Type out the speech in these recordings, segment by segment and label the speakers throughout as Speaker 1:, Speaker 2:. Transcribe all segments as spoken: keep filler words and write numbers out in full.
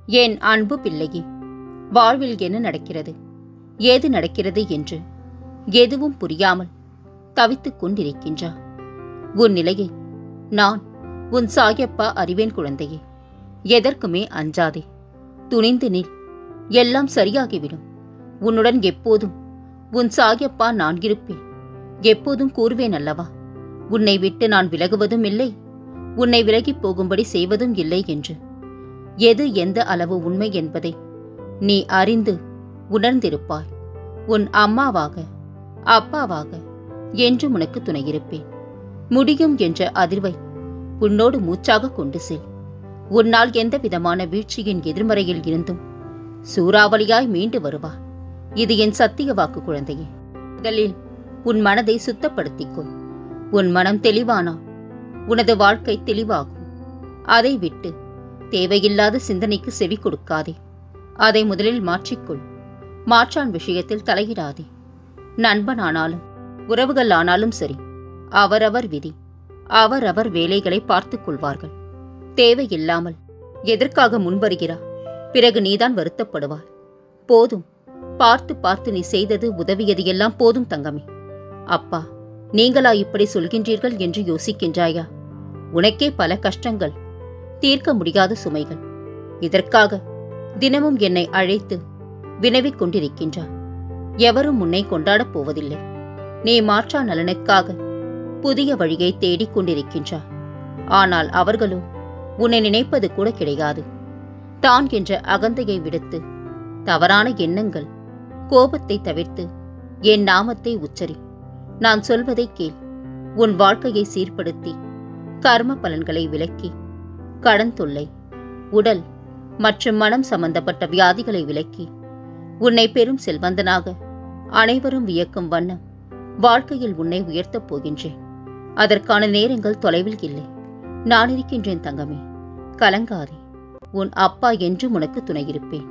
Speaker 1: என் அன்பு பிள்ளையே, வாழ்வில் என்ன நடக்கிறது, ஏது நடக்கிறது என்று எதுவும் புரியாமல் தவித்துக் கொண்டிருக்கின்றா. உன் நிலையை நான் உன் சாயப்பா அறிவேன் குழந்தையே. எதற்குமே அஞ்சாதே, துணிந்து நில், எல்லாம் சரியாகிவிடும். உன்னுடன் எப்போதும் உன் சாயப்பா நான் இருப்பேன். எப்போதும் கூறுவேன் அல்லவா, உன்னை விட்டு நான் விலகுவதும் இல்லை, உன்னை விலகிப் போகும்படி செய்வதும் இல்லை என்று. எது எந்த அளவு உண்மை என்பதை நீ அறிந்து உணர்ந்திருப்பாய். உன் அம்மாவாக அப்பாவாக என்றும் உனக்கு துணையிருப்பேன். முடியும் என்ற அதிர்வை உன்னோடு மூச்சாக கொண்டு செல். உன்னால் எந்த விதமான வீழ்ச்சியின் எதிர்மறையில் இருந்தும் சூறாவளியாய் மீண்டு வருவாய். இது என் சத்திய வாக்கு குழந்தையே. முதலில் உன் மனதை சுத்தப்படுத்திக்கொள். உன் மனம் தெளிவானால் உனது வாழ்க்கை தெளிவாகும். அதை விட்டு தேவையில்லாத சிந்தனைக்கு செவி கொடுக்காதே. அதை முதலில் மாற்றிக்கொள். மாற்றான் விஷயத்தில் தலையிடாதே. நண்பனானாலும் உறவுகள் ஆனாலும் சரி, அவரவர் விதி, அவரவர் வேலைகளை பார்த்துக் கொள்வார்கள். தேவையில்லாமல் எதற்காக முன்வருகிறார்? பிறகு நீதான் வருத்தப்படுவாய். போதும், பார்த்து பார்த்து நீ செய்தது உதவியது எல்லாம் போதும் தங்கமே. அப்பா, நீங்களா இப்படி சொல்கின்றீர்கள் என்று யோசிக்கின்றாயா? உனக்கே பல கஷ்டங்கள், தீர்க்க முடியாத சுமைகள். இதற்காக தினமும் என்னை அழைத்து வினவிக் கொண்டிருக்கின்றார். எவரும் உன்னை கொண்டாடப் போவதில்லை. நீ மாற்றா நலனுக்காக புதிய வழியை தேடிக் கொண்டிருக்கின்றார். ஆனால் அவர்களோ உன்னை நினைப்பது கூட கிடையாது. தான் என்ற அகந்தையை விடுத்து தவறான எண்ணங்கள், கோபத்தை தவிர்த்து என் நாமத்தை உச்சரி. நான் சொல்வதை கேள். உன் வாழ்க்கையை சீர்படுத்தி கர்ம பலன்களை விலக்கி கடன் தொல்லை, உடல் மற்றும் மனம் சம்பந்தப்பட்ட வியாதிகளை விலக்கி உன்னை பெரும் செல்வந்தனாக அனைவரும் வியக்கும் வண்ணம் வாழ்க்கையில் உன்னை உயர்த்தப் போகின்றேன். அதற்கான நேரங்கள் தொலைவில் இல்லை. நான் இருக்கின்றேன் தங்கமே, கலங்காதே. உன் அப்பா என்றும் உனக்கு துணையிருப்பேன்.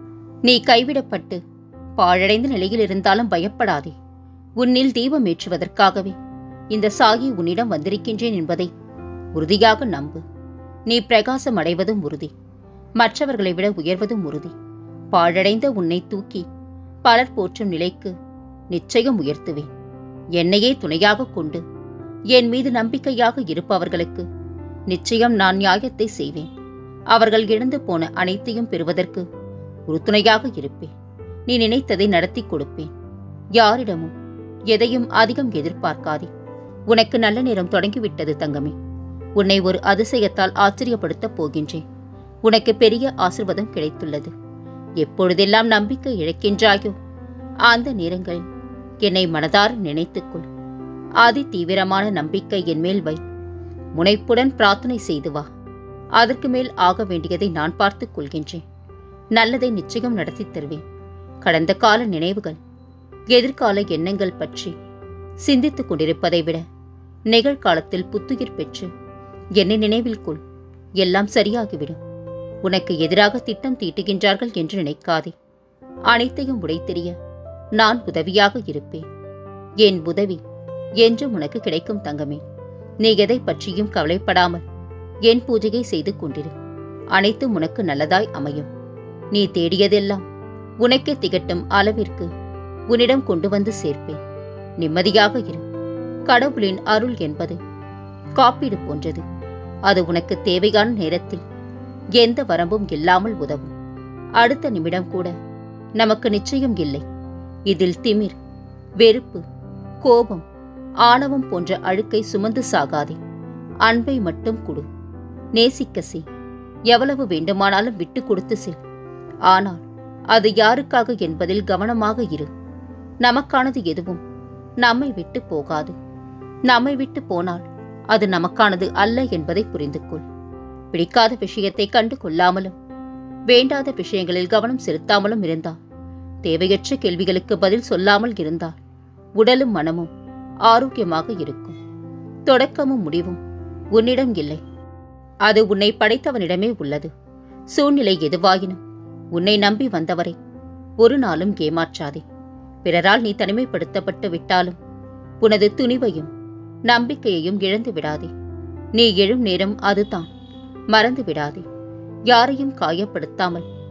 Speaker 1: நீ கைவிடப்பட்டு பாழடைந்த நிலையில் இருந்தாலும் பயப்படாதே. உன்னில் தீபம் ஏற்றுவதற்காகவே இந்த சாகி உன்னிடம் வந்திருக்கின்றேன் என்பதை உறுதியாக நம்பு. நீ பிரகாசம் அடைவதும் உறுதி, மற்றவர்களை விட உயர்வதும் உறுதி. பாழடைந்த உன்னை தூக்கி பலர் போற்றும் நிலைக்கு நிச்சயம் உயர்த்துவேன். என்னையே துணையாக கொண்டு என் மீது நம்பிக்கையாக இருப்பவர்களுக்கு நிச்சயம் நான் நியாயத்தை செய்வேன். அவர்கள் இழந்து போன அனைத்தையும் பெறுவதற்கு உறுதுணையாக இருப்பேன். நீ நினைத்ததை நடத்தி கொடுப்பேன். யாரிடமும் எதையும் அதிகம் எதிர்பார்க்காதே. உனக்கு நல்ல நேரம் தொடங்கிவிட்டது தங்கமே. உன்னை ஒரு அதிசயத்தால் ஆச்சரியப்படுத்தப் போகின்றேன். உனக்கு பெரிய ஆசீர்வாதம் கிடைத்துள்ளது. எப்பொழுதெல்லாம் நம்பிக்கை இழக்கின்றாயோ அந்த நேரங்களில் என்னை மனதார நினைத்துக்கொள். அதி தீவிரமான நம்பிக்கை என் மேல் வை. முனைப்புடன் பிரார்த்தனை செய்து வா. அதற்கு மேல் ஆக வேண்டியதை நான் பார்த்துக் கொள்கின்றேன். நல்லதை நிச்சயம் நடத்தி தருவேன். கடந்த கால நினைவுகள், எதிர்கால எண்ணங்கள் பற்றி சிந்தித்துக் கொண்டிருப்பதை விட நிகழ்காலத்தில் புத்துயிர் பெற்று என்னை நினைவில் கொள். எல்லாம் சரியாகிவிடும். உனக்கு எதிராக திட்டம் தீட்டுகின்றார்கள் என்று நினைக்காதே. அனைத்தையும் உடைத்தெறிய நான் உதவியாக இருப்பேன். என் உதவி என்றும் உனக்கு கிடைக்கும் தங்கமே. நீ எதை பற்றியும் கவலைப்படாமல் என் பூஜையை செய்து கொண்டிரு. அனைத்தும் உனக்கு நல்லதாய் அமையும். நீ தேடியதெல்லாம் உனக்கே திகட்டும் அளவிற்கு உன்னிடம் கொண்டு வந்து சேர்ப்பேன். நிம்மதியாக இரு. கடவுளின் அருள் என்பது காப்பீடு போன்றது. அது உனக்கு தேவையான நேரத்தில் எந்த வரம்பும் இல்லாமல் உதவும். அடுத்த நிமிடம் கூட நமக்கு நிச்சயம் இல்லை. இதில் திமிர், வெறுப்பு, கோபம், ஆணவம் போன்ற அழுக்கை சுமந்து சாகாதே. அன்பை மட்டும் கொடு. நேசிக்க செய். எவ்வளவு வேண்டுமானாலும் விட்டு கொடுத்து செல். ஆனால் அது யாருக்காக என்பதில் கவனமாக இரு. நமக்கானது எதுவும் நம்மை விட்டு போகாது. நம்மை விட்டு போனால் அது நமக்கானது அல்ல என்பதை புரிந்து கொள். பிடிக்காத விஷயத்தை கண்டு கொள்ளாமலும் வேண்டாத விஷயங்களில் கவனம் செலுத்தாமலும் இருந்தால், தேவையற்ற கேள்விகளுக்கு பதில் சொல்லாமல் இருந்தால் உடலும் மனமும் ஆரோக்கியமாக இருக்கும். தொடக்கமும் முடிவும் உன்னிடம் இல்லை. அது உன்னை படைத்தவனிடமே உள்ளது. சூழ்நிலை எதுவாயினும் உன்னை நம்பி வந்தவரை ஒரு நாளும் ஏமாற்றாதே. பிறரால் நீ தனிமைப்படுத்தப்பட்டு விட்டாலும் உனது துணிவையும் நம்பிக்கையையும் இழந்து விடாதே. நீ எழும் நேரம் அதுதான். மறந்து விடாதே. யாரையும் காயப்படுத்தாமல்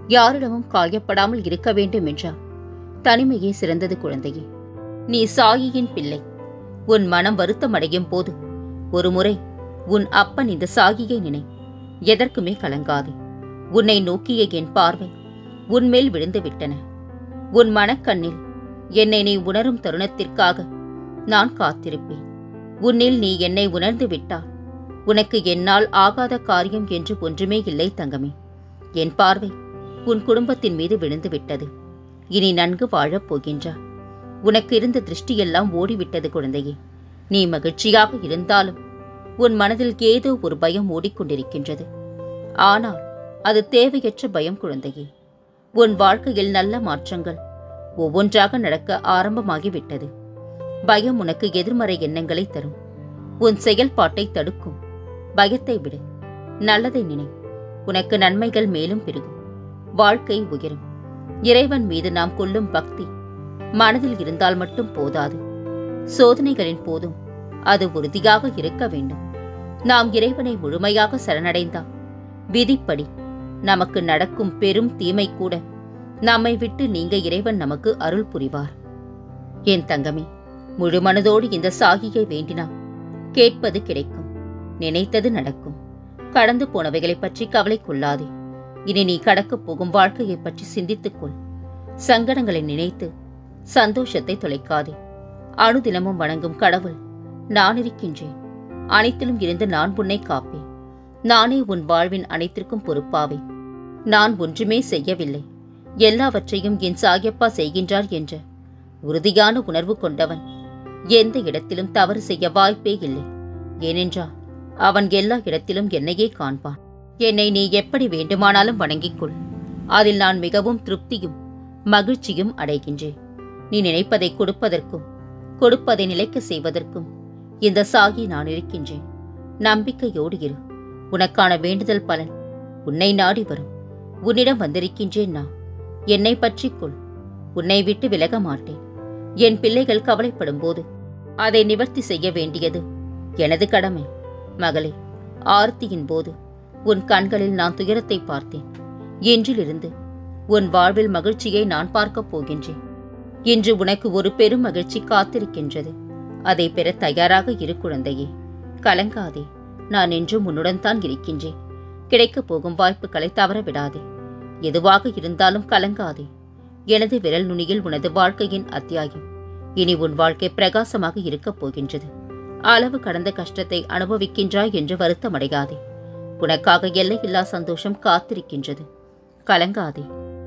Speaker 1: யாரிடமும் காயப்படாமல் இருக்க வேண்டும் என்றார். தனிமையே சிறந்தது குழந்தையே. நீ சாயியின் பிள்ளை. உன் மனம் வருத்தமடையும் போது ஒருமுறை உன் அப்பன் இந்த சாகியை நினை. எதற்குமே கலங்காதே. உன்னை நோக்கிய என் பார்வை உன்மேல் விழுந்து விட்டன. உன் மனக்கண்ணில் என்னை நீ உணரும் தருணத்திற்காக நான் காத்திருப்பேன். உன்னில் நீ என்னை உணர்ந்து விட்டால் உனக்கு என்னால் ஆகாத காரியம் என்று ஒன்றுமே இல்லை தங்கமே. என் பார்வை உன் குடும்பத்தின் மீது விழுந்து விட்டது. இனி நன்கு வாழப் போகின்றாய். உனக்கு இருந்த திருஷ்டியெல்லாம் ஓடிவிட்டது குழந்தையே. நீ மகிழ்ச்சியாக இருந்தாலும் உன் மனதில் ஏதோ ஒரு பயம் ஓடிக்கொண்டிருக்கின்றது. ஆனால் அது தேவையற்ற பயம் குழந்தையே. உன் வாழ்க்கையில் நல்ல மாற்றங்கள் ஒவ்வொன்றாக நடக்க ஆரம்பமாகிவிட்டது. பயம் உனக்கு எதிர்மறை எண்ணங்களை தரும். உன் செயல்பாட்டை தடுக்கும். பயத்தை விடு. நல்லதை நினை. உனக்கு நன்மைகள் மேலும் பெருகும். வாழ்க்கை உயரும். இறைவன் மீது நாம் கொள்ளும் பக்தி மனதில் இருந்தால் மட்டும் போதாது. சோதனைகளின் போதும் அது உறுதியாக இருக்க வேண்டும். நாம் இறைவனை முழுமையாக சரணடைந்தால் விதிப்படி நமக்கு நடக்கும் பெரும் தீமை கூட நம்மை விட்டு நீங்க இறைவன் நமக்கு அருள் புரிவார். என் தங்கமே, முழு மனதோடு இந்த சாகியை வேண்டினால் கேட்பது கிடைக்கும். நினைத்தது நடக்கும். கடந்து போனவைகளை பற்றி கவலை கொள்ளாதே. இனி நீ கடக்கப் போகும் வாழ்க்கையை பற்றி சிந்தித்துக்கொள். சங்கடங்களை நினைத்து சந்தோஷத்தை தொலைக்காதே. அணுதினமும் வணங்கும் கடவுள் நான் இருக்கின்றேன். அனைத்திலும் இருந்து நான் உன்னை காப்பேன். நானே உன் வாழ்வின் அனைத்திற்கும் பொறுப்பாவேன். நான் ஒன்றுமே செய்யவில்லை, எல்லாவற்றையும் என் சாயப்பா செய்கின்றார் என்ற உறுதியான உணர்வு கொண்டவன் எந்த இடத்திலும் தவறு செய்ய வாய்ப்பே இல்லை. ஏனென்றால் அவன் எல்லா இடத்திலும் என்னையே காண்பான். என்னை நீ எப்படி வேண்டுமானாலும் வணங்கிக் கொள். அதில் நான் மிகவும் திருப்தியும் மகிழ்ச்சியும் அடைகின்றேன். நீ நினைப்பதை கொடுப்பதற்கும் கொடுப்பதை நிலைக்க செய்வதற்கும் இந்த சாகி நான் இருக்கின்றேன். நம்பிக்கையோடு இரு. உனக்கான வேண்டுதல் பலன் உன்னை நாடி வரும். உன்னிடம் வந்திருக்கின்றேன் நான். என்னை பற்றிக்கொள். உன்னை விட்டு விலக மாட்டேன். என் பிள்ளைகள் கவலைப்படும் போது அதை நிவர்த்தி செய்ய வேண்டியது எனது கடமை. மகளே, ஆர்த்தியின் போது உன் கண்களில் நான் துயரத்தை பார்த்தேன். இன்றிலிருந்து உன் வாழ்வில் மகிழ்ச்சியை நான் பார்க்கப் போகின்றேன். இன்று உனக்கு ஒரு பெரும் மகிழ்ச்சி காத்திருக்கின்றது. அதை பெற தயாராக இரு குழந்தையே. கலங்காதே. நான் என்றும் உன்னுடன் தான் இருக்கின்றேன். கிடைக்கப் போகும் வாய்ப்புகளை தவற விடாதே. எதுவாக இருந்தாலும் கலங்காதே. எனது விரல் நுனியில் உனது வாழ்க்கையின் அத்தியாயம் இனி உன் வாழ்க்கை பிரகாசமாக இருக்கப் போகின்றது. அளவு கடந்த கஷ்டத்தை அனுபவிக்கின்றாய் என்று வருத்தமடையாதே. உனக்காக எல்லையில்லா சந்தோஷம் காத்திருக்கின்றது. கலங்காதே.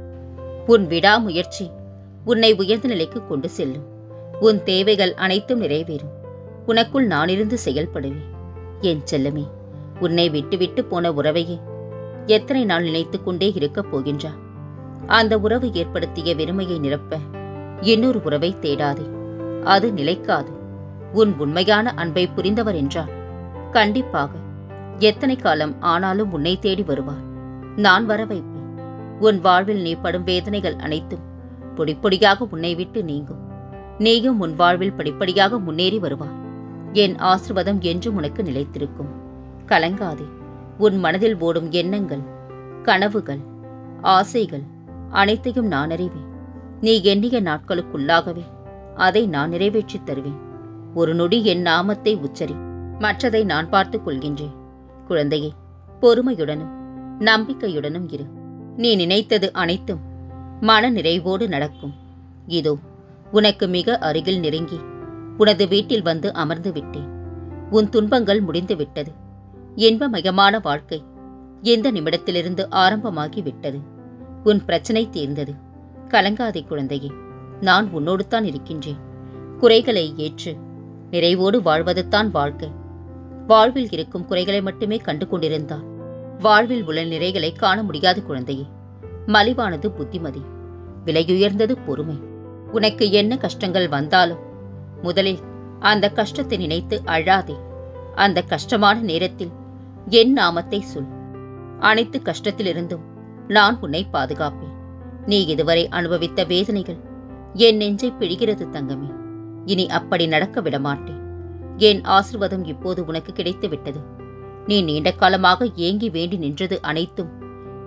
Speaker 1: உன் விடாமுயற்சி உன்னை உயர்ந்த நிலைக்கு கொண்டு செல்லும். உன் தேவைகள் அனைத்தும் நிறைவேறும். உனக்குள் நானிருந்து செயல்படுவேன். என் செல்லமே, உன்னை விட்டுவிட்டு போன உறவையே எத்தனை நாள் நினைத்துக் கொண்டே இருக்கப் போகின்றா? அந்த உறவு ஏற்படுத்திய வெறுமையை நிரப்ப இன்னொரு உறவை தேடாதே. அது நிலைக்காது. உன் உண்மையான அன்பை புரிந்தவர் என்றால் கண்டிப்பாக எத்தனை காலம் ஆனாலும் உன்னை தேடி வருவார். நான் வர வைப்பேன். உன் வாழ்வில் நீ படும் வேதனைகள் அனைத்தும் பொடிப்பொடியாக உன்னை விட்டு நீங்கும். நீயும் உன் வாழ்வில் படிப்படியாக முன்னேறி வருவார். என் ஆசிர்வாதம் என்றும் உனக்கு நிலைத்திருக்கும். கலங்காதே. உன் மனதில் ஓடும் எண்ணங்கள், கனவுகள், ஆசைகள் அனைத்தையும் நான் அறிவேன். நீ எண்ணிய நாட்களுக்குள்ளாகவே அதை நான் நிறைவேற்றித் தருவேன். ஒரு நொடி என் நாமத்தை உச்சரி. மற்றதை நான் பார்த்துக் கொள்கின்றேன். குழந்தையே, பொறுமையுடனும் நம்பிக்கையுடனும் இரு. நீ நினைத்தது அனைத்தும் மன நிறைவோடு நடக்கும். இதோ உனக்கு மிக அருகில் நெருங்கி உனது வீட்டில் வந்து அமர்ந்து விட்டேன். உன் துன்பங்கள் முடிந்து விட்டது. இன்பமயமான வாழ்க்கை எந்த நிமிடத்திலிருந்து ஆரம்பமாகி விட்டது. உன் பிரச்சனை தீர்ந்தது. கலங்காதே குழந்தையே. நான் உன்னோடு தான் இருக்கின்றேன். குறைகளை ஏற்று நிறைவோடு வாழ்வதுதான் வாழ்க்கை. வாழ்வில் இருக்கும் குறைகளை மட்டுமே கண்டு கொண்டிருந்தால் வாழ்வில் உள்ள நிறைகளை காண முடியாது குழந்தையே. மலிவானது புத்திமதி, விலையுயர்ந்தது பொறுமை. உனக்கு என்ன கஷ்டங்கள் வந்தாலும் முதலில் அந்த கஷ்டத்தை நினைத்து அழாதே. அந்த கஷ்டமான நேரத்தில் என் நாமத்தை சொல். அனைத்து கஷ்டத்திலிருந்தும் நான் உன்னை பாதுகாப்பேன். நீ இதுவரை அனுபவித்த வேதனைகள் என் நெஞ்சை பிழிகிறது தங்கமே. இனி அப்படி நடக்க விடமாட்டேன். என் ஆசீர்வாதம் இப்போது உனக்கு கிடைத்து விட்டது. நீ நீண்ட காலமாக ஏங்கி வேண்டி நின்றது அனைத்தும்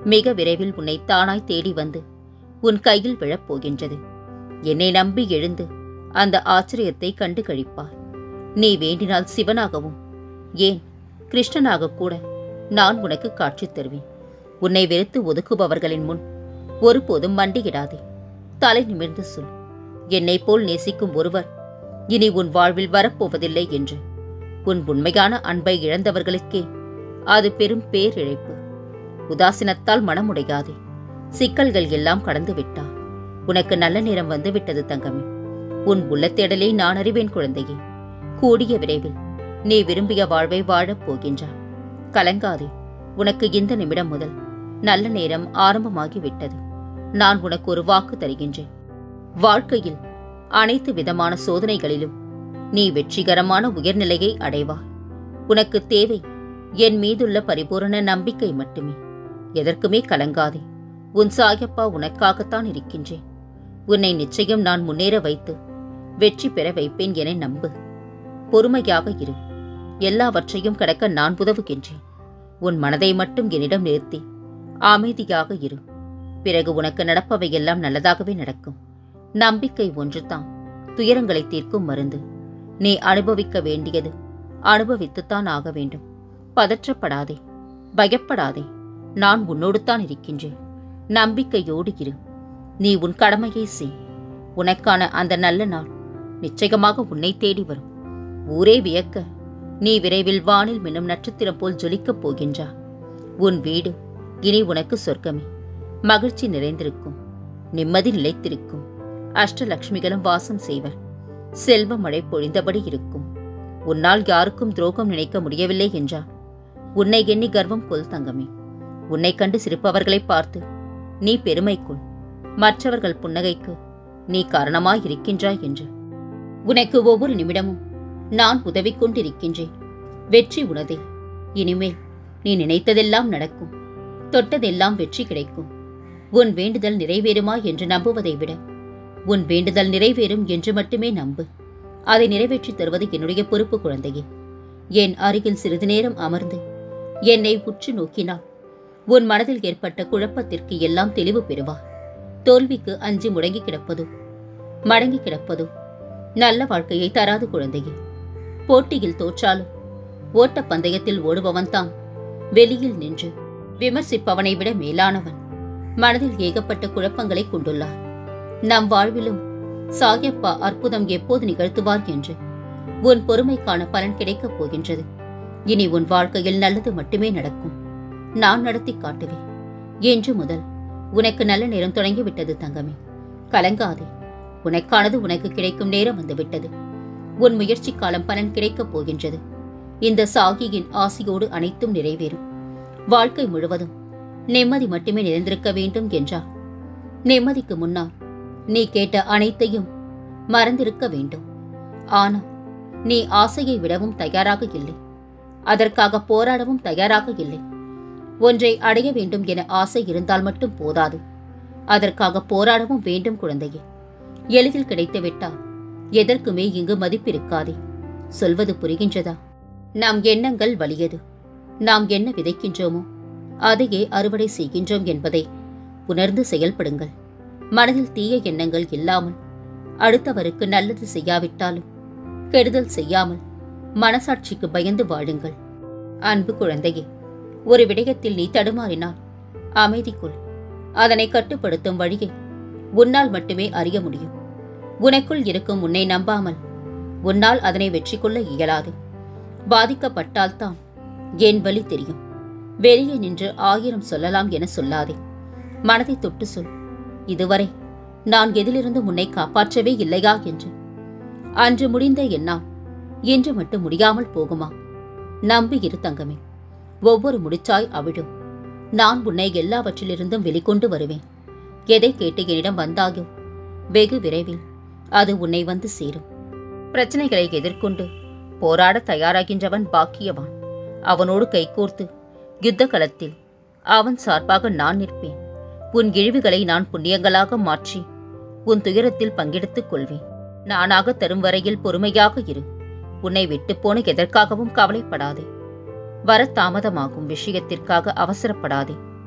Speaker 1: மிக விரைவில் உன்னை தானாய் தேடி வந்து உன் கையில் விழப்போகின்றது. என்னை நம்பி எழுந்து அந்த ஆச்சரியத்தை கண்டு கழிப்பாய். நீ வேண்டினால் சிவனாகவும் ஏன் கிருஷ்ணனாக கூட நான் உனக்கு காட்சி தருவேன். உன்னை வெறுத்து ஒதுக்குபவர்களின் முன் ஒருபோதும் மண்டியிடாதே. தலை நிமிர்ந்து சொல், என்னை போல் நேசிக்கும் ஒருவர் இனி உன் வாழ்வில் வரப்போவதில்லை என்று. உன் உண்மையான அன்பை இழந்தவர்களுக்கே அது பெரும் பேரிழைப்பு. உதாசீனத்தால் மனமுடையாதே. சிக்கல்கள் எல்லாம் கடந்து விட்டா. உனக்கு நல்ல நேரம் வந்து விட்டது தங்கமே. உன் உள்ளத்தேடலை நான் அறிவேன் குழந்தையே. கூடிய விரைவில் நீ விரும்பிய வாழ்வை வாழப் போகின்றாய். கலங்காதே. உனக்கு இந்த நிமிடம் முதல் நல்ல நேரம் ஆரம்பமாகிவிட்டது. நான் உனக்கு ஒரு வாக்கு தருகின்றேன். வாழ்க்கையில் அனைத்து விதமான சோதனைகளிலும் நீ வெற்றிகரமான உயர்நிலையை அடைவாய். உனக்கு தேவை என் மீதுள்ள பரிபூரண நம்பிக்கை மட்டுமே. எதற்குமே கலங்காதே. உன் சாயப்பா உனக்காகத்தான் இருக்கின்றேன். உன்னை நிச்சயம் நான் முன்னேற வைத்து வெற்றி பெற வைப்பேன் என நம்பு. பொறுமையாக இரு. எல்லாவற்றையும் கடக்க நான் உதவுகின்றேன். உன் மனதை மட்டும் என்னிடம் நிறுத்தி அமைதியாக இரு. பிறகு உனக்கு நடப்பவையெல்லாம் நல்லதாகவே நடக்கும். நம்பிக்கை ஒன்றுதான் துயரங்களை தீர்க்கும் மருந்து. நீ அனுபவிக்க வேண்டியது அனுபவித்துத்தான் ஆக வேண்டும். பதற்றப்படாதே, பயப்படாதே. நான் உன்னோடு தான் இருக்கின்றேன். நம்பிக்கையோடு இரு. நீ உன் கடமையை செய். உனக்கான அந்த நல்ல நாள் நிச்சயமாக உன்னை தேடி வரும். ஊரே வியக்க நீ விரைவில் வானில் மின்னும் நட்சத்திரம் போல் ஜொலிக்கப் போகின்றா. உன் வீடு இனி உனக்கு சொர்க்கமே. மகிழ்ச்சி நிறைந்திருக்கும். நிம்மதி நிலைத்திருக்கும். அஷ்டலட்சுமிகளும் வாசம் செய்வர். செல்வ மழை பொழிந்தபடி இருக்கும். உன்னால் யாருக்கும் துரோகம் நினைக்க முடியவில்லை என்றால் உன்னை எண்ணி கர்வம் கொள் தங்கமே. உன்னை கண்டு சிரிப்பவர்களை பார்த்து நீ பெருமை கொள். மற்றவர்கள் புன்னகைக்கு நீ காரணமாயிருக்கின்றாய் என்று. உனக்கு ஒவ்வொரு நிமிடமும் நான் உதவி கொண்டிருக்கின்றேன். வெற்றி உனதே. இனிமேல் நீ நினைத்ததெல்லாம் நடக்கும். தொட்டதெல்லாம் வெற்றி கிடைக்கும். உன் வேண்டுதல் நிறைவேறுமா என்று நம்புவதை விட உன் வேண்டுதல் நிறைவேறும் என்று மட்டுமே நம்பு. அதை நிறைவேற்றி தருவது என்னுடைய பொறுப்பு குழந்தையே. என் அருகில் சிறிது நேரம் அமர்ந்து என்னை உற்று நோக்கினாள் உன் மனதில் ஏற்பட்ட குழப்பத்திற்கு எல்லாம் தெளிவு பெறுவார். தோல்விக்கு அஞ்சு முடங்கி கிடப்பதோ மடங்கி கிடப்பதோ நல்ல வாழ்க்கையை தராது குழந்தையே. போட்டியில் தோற்றாலும் ஓட்ட பந்தயத்தில் ஓடுபவன்தான் வெளியில் நின்று விமர்சிப்பவனை விட மேலானவன். மனதில் ஏகப்பட்ட குழப்பங்களை கொண்டுள்ளார். நம் வாழ்விலும் சாயப்பா அற்புதம் எப்போது நிகழ்த்துவார் என்று உன் பொறுமைக்கான பலன் கிடைக்கப் போகின்றது. இனி உன் வாழ்க்கையில் நல்லது மட்டுமே நடக்கும். நான் நடத்தி காட்டுவேன். என்று முதல் உனக்கு நல்ல நேரம் தொடங்கிவிட்டது தங்கமே. கலங்காதே. உனக்கானது உனக்கு கிடைக்கும் நேரம் வந்துவிட்டது. உன் முயற்சி காலம் பலன் கிடைக்கப் போகின்றது. இந்த சாகியின் ஆசையோடு அனைத்தும் நிறைவேறும். வாழ்க்கை முழுவதும் நிம்மதி மட்டுமே நிறைந்திருக்க வேண்டும் என்றார். நிம்மதிக்கு முன்னால் நீ கேட்ட அனைத்தையும் மறந்திருக்க வேண்டும். ஆனால் நீ ஆசையை விடவும் தயாராக இல்லை. அதற்காக போராடவும் தயாராக இல்லை. ஒன்றை அடைய வேண்டும் என ஆசை இருந்தால் மட்டும் போதாது. அதற்காக போராடவும் வேண்டும் குழந்தையே. எளிதில் கிடைத்துவிட்டால் எதற்குமே இங்கு மதிப்பிருக்காதே. சொல்வது புரிகின்றதா? நம் எண்ணங்கள் வலியது. நாம் என்ன விதைக்கின்றோமோ அதையே அறுவடை செய்கின்றோம் என்பதை உணர்ந்து செயல்படுங்கள். மனதில் தீய எண்ணங்கள் இல்லாமல், அடுத்தவருக்கு நல்லது செய்யாவிட்டாலும் கெடுதல் செய்யாமல் மனசாட்சிக்கு பயந்து வாழுங்கள். அன்பு குழந்தையே, ஒரு விடயத்தில் நீ தடுமாறினால் அமைதி கொள். அதனை கட்டுப்படுத்தும் வழியை உன்னால் மட்டுமே அறிய முடியும். உனக்குள் இருக்கும் உன்னை நம்பாமல் உன்னால் அதனை வெற்றி கொள்ள இயலாது. பாதிக்கப்பட்டால்தான் என் வழி தெரியும். வெளியே நின்று ஆயிரம் சொல்லலாம் என சொல்லாதே. மனதை தொட்டு சொல், இதுவரை நான் எதிலிருந்து உன்னை காப்பாற்றவே இல்லையா என்று. அன்று முடிந்த என்னால் இன்று மட்டும் முடியாமல் போகுமா? நம்பி இரு தங்கமே. ஒவ்வொரு முடிச்சாய் அவிழும். நான் உன்னை எல்லாவற்றிலிருந்தும் வெளிக்கொண்டு வருவேன். எதை கேட்டு என்னிடம் வந்தாயோ வெகு விரைவில் அது உன்னை வந்து சேரும். பிரச்சனைகளை எதிர்கொண்டு போராட தயாராகின்றவன் பாக்கியவான். அவனோடு கைகோர்த்து யுத்த களத்தில் அவன் சார்பாக நான் நிற்பேன். உன் இழிவுகளை நான் புண்ணியங்களாக மாற்றி உன் துயரத்தில் பங்கெடுத்துக் கொள்வேன். நானாக தரும் வரையில் பொறுமையாக இரு. உன்னை விட்டுப்போன எதற்காகவும் கவலைப்படாதே. வர தாமதமாகும் விஷயத்திற்காக அவசரப்படாதே.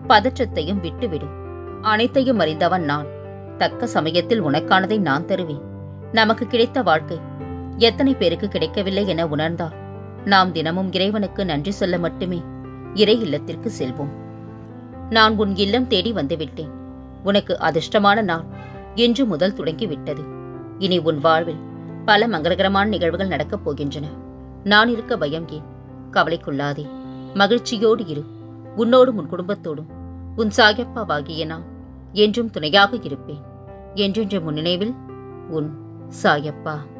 Speaker 1: பதற்றத்தையும் விட்டுவிடு. அனைத்தையும் அறிந்தவன் நான். தக்க சமயத்தில் உனக்கானதை நான் தருவேன். நமக்கு கிடைத்த வாழ்க்கை எத்தனை பேருக்கு கிடைக்கவில்லை என உணர்ந்தால் நாம் தினமும் இறைவனுக்கு நன்றி சொல்ல மட்டுமே இறை இல்லத்திற்கு செல்வோம். நான் உன் இல்லம் தேடி வந்துவிட்டேன். உனக்கு அதிர்ஷ்டமான நாள் இன்று முதல் தொடங்கிவிட்டது. இனி உன் வாழ்வில் பல மங்களகரமான நிகழ்வுகள் நடக்கப் போகின்றன. நான் இருக்க பயம் ஏன்? கவலைக்குள்ளாதே. மகிழ்ச்சியோடு இரு. உன்னோடும் உன் குடும்பத்தோடும் உன் சாயப்பாவாகிய நான் என்றும் துணையாக இருப்பேன். என்றென்ற முன்னினைவில் உன் சாயப்பா.